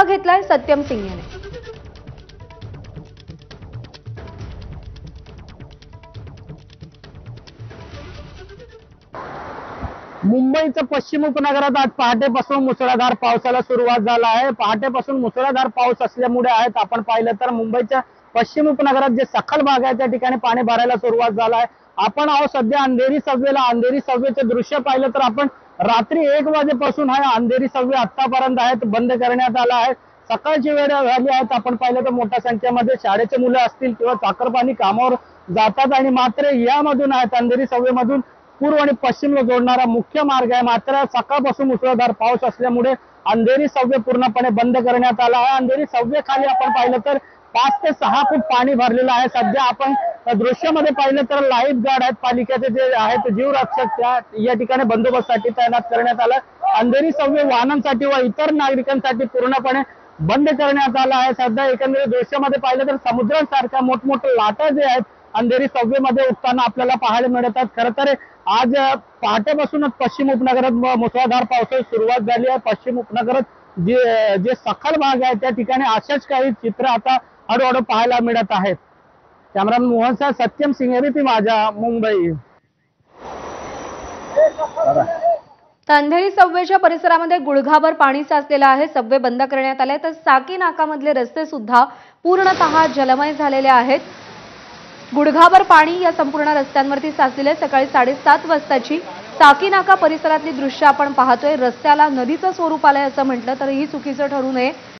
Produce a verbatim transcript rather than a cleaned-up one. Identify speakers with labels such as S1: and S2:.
S1: घेतलाय सत्यम सिंह याने।
S2: मुंबईच्या पश्चिम उपनगरात आज पहाटेपासून मुसळधार पावसाला सुरुवात झाला आहे। पहाटेपासून मुसळधार पाऊस असल्यामुळे आहेत आपण पाहिलं तर मुंबईच्या पश्चिम उपनगरात जे सखल भाग आहे त्या ठिकाणी पाणी भरायला सुरुवात झाला आहे। आपण आहोत सध्या अंधेरी सव्वेला। अंधेरी सव्वेचे दृश्य पाहिलं तर आपण रात्री एक वाजेपासून हा अंधेरी सव्वे आतापर्यंत आहेत बंद करण्यात आला आहे। सकाळची वेळ झाली आहे आपण पाहिलं तर मोठ्या संख्येमध्ये शाळेचे मुलं असतील किंवा चाकरमानी कामावर जातात आणि मात्र यामधून आहेत अंधेरी सव्वेमधून पूर्व आणि पश्चिमला जोडणारा मुख्य मार्ग आहे। मात्र सकाळपासून मुसळधार पाऊस असल्यामुळे अंधेरी सव्वे पूर्णपणे बंद करण्यात आला आहे। अंधेरी सव्वे खाली आपण पाहिलं तर पाच ते सहा फूट पाणी भरलेलं आहे। सध्या आपण दृश्यामध्ये पाहिलं तर लाईफ गार्ड आहेत पालिकेचे जे आहेत जीवरक्षक त्या या ठिकाणी बंदोबस्तासाठी तैनात करण्यात आलं। अंधेरी सव्वे वाहनांसाठी व इतर नागरिकांसाठी पूर्णपणे बंद करण्यात आला आहे। सध्या एकंदरीत दृश्यामध्ये पाहिलं तर समुद्रासारख्या मोठमोठ्या लाटा जे आहेत अंधेरी सव्वेमध्ये उठताना आपल्याला पाहायला मिळतात। खरं तर आज पहाटेपासूनच पश्चिम उपनगरात मुसळधार पावसाची सुरुवात झाली आहे। पश्चिम उपनगरात जे जे सखल भाग आहे त्या ठिकाणी अशाच काही चित्र आता हळूहळू पाहायला मिळत आहेत। कॅमेरामन मोहन सह सत्यम सिंह एबीपी माझा मुंबई।
S1: अंधेरी सव्वेच्या परिसरामध्ये गुडघाभर पाणी साचलेलं आहे। सव्वे बंद करण्यात आले तर साकी नाकामधले रस्ते सुद्धा पूर्णतः जलमय झालेले आहेत। गुडघाभर पाणी या संपूर्ण रस्त्यांवरती साचलेले। सकाळी साडेसात वाजताची साकी नाका परिसरातली दृश्य आपण पाहतोय। रस्त्याला नदीचं स्वरूप आलंय असं म्हटलं तरीही चुकीचं ठरू नये।